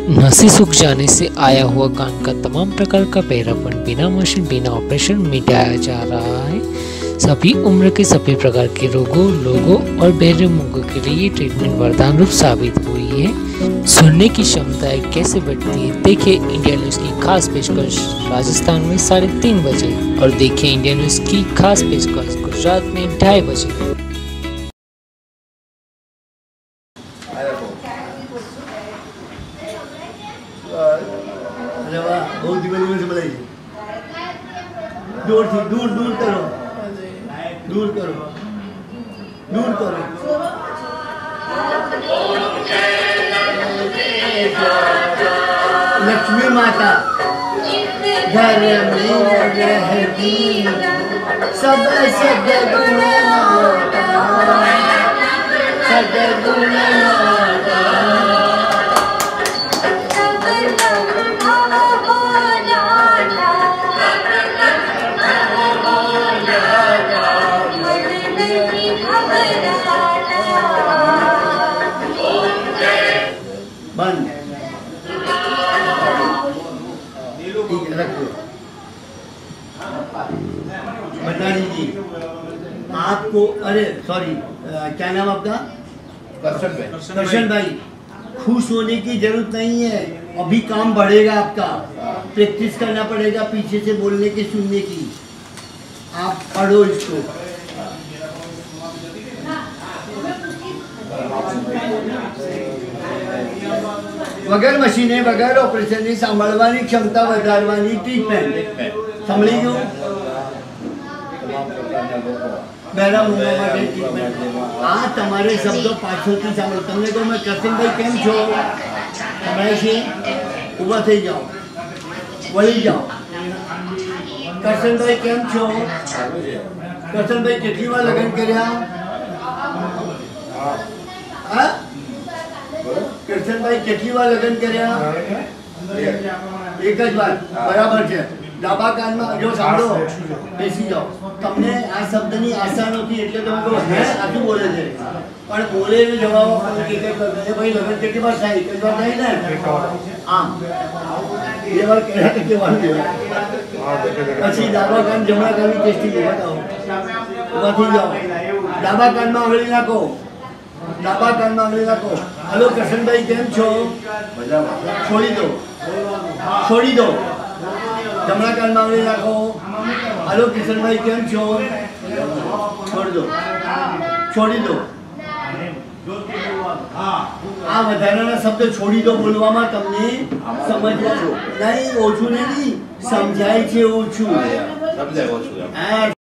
नसें सूख जाने से आया हुआ कान का तमाम प्रकार का बहरापन बिना मशीन बिना ऑपरेशन मिटाया जा रहा है। सभी उम्र के सभी प्रकार के लोगों और बहरे मूंगों के लिए ये ट्रीटमेंट वरदान रूप साबित हुई है। सुनने की क्षमताएं कैसे बढ़ती है, देखिए इंडिया न्यूज़ की खास पेशकश राजस्थान में 3:30 बजे और देखिए इंडिया न्यूज़ की खास पेशकश गुजरात में 2:30 बजे। अरे वाह, बहुत दिवस से बनाई। दूर करो, दूर करो। लक्ष्मी माता घर में रहती सब सदगुण बंद बता दीजिए आपको। अरे सॉरी, क्या नाम आपका? करशन भाई। खुश होने की जरूरत नहीं है, अभी काम बढ़ेगा आपका। प्रैक्टिस करना पड़ेगा पीछे से बोलने की, सुनने की। आप पढ़ो इसको। वगर मशीने वगर ऑपरेशन सांभळवानी क्षमता વધારવાની ટ્રીટમેન્ટ સાંભળી ગયું। બહેરા મૂંગા માટે ટ્રીટમેન્ટ। આ તમારે શબ્દો પાછળથી સાંભળો। તમને કહું મેં કરશનભાઈ કેમ છો? સંભળાય છે? ઊભા થઈ જાઓ, વળી જાઓ। કરશનભાઈ કેમ છો? કરશનભાઈ કેટલી વાર લગ્ન કર્યા? હા, કરશનભાઈ કેટલી વાર લગ્ન કર્યા? એક જ વાર, બરાબર છે। ડાબા કાનમાં જો સાંભળો, બેસી જાઓ। તમને આ શબ્દની આશા નથી એટલે તમે કહો હે આટલું બોલે છે, પણ બોલે ને જવાબ ભાઈ લગ્ન કેટલી વાર થાય? એક જ વાર થાય ને? આમ બે વાર કર્યા તો કેવા? પછી ડાબા કાન જમણા કાનની ટેસ્ટિંગ બતાવો। ઊભા થઈ જાઓ, ડાબા કાનમાં આંગળી નાખો, ડાબા કાનમાં આંગળી નાખો। हेलो करशन भाई केम छो? छोड़ी दो, छोड़ी दो, जमना कान में आंगળી नाखो। हेलो किशन भाई केम छो? छोड़ दो, छोड़ी दो। आ વધારાના શબ્દ છોડી દો બોલવામાં તમને સમજવા નહીં, ઓછું નહીં સમજાય છે, ઓછું સમજાય, ઓછું।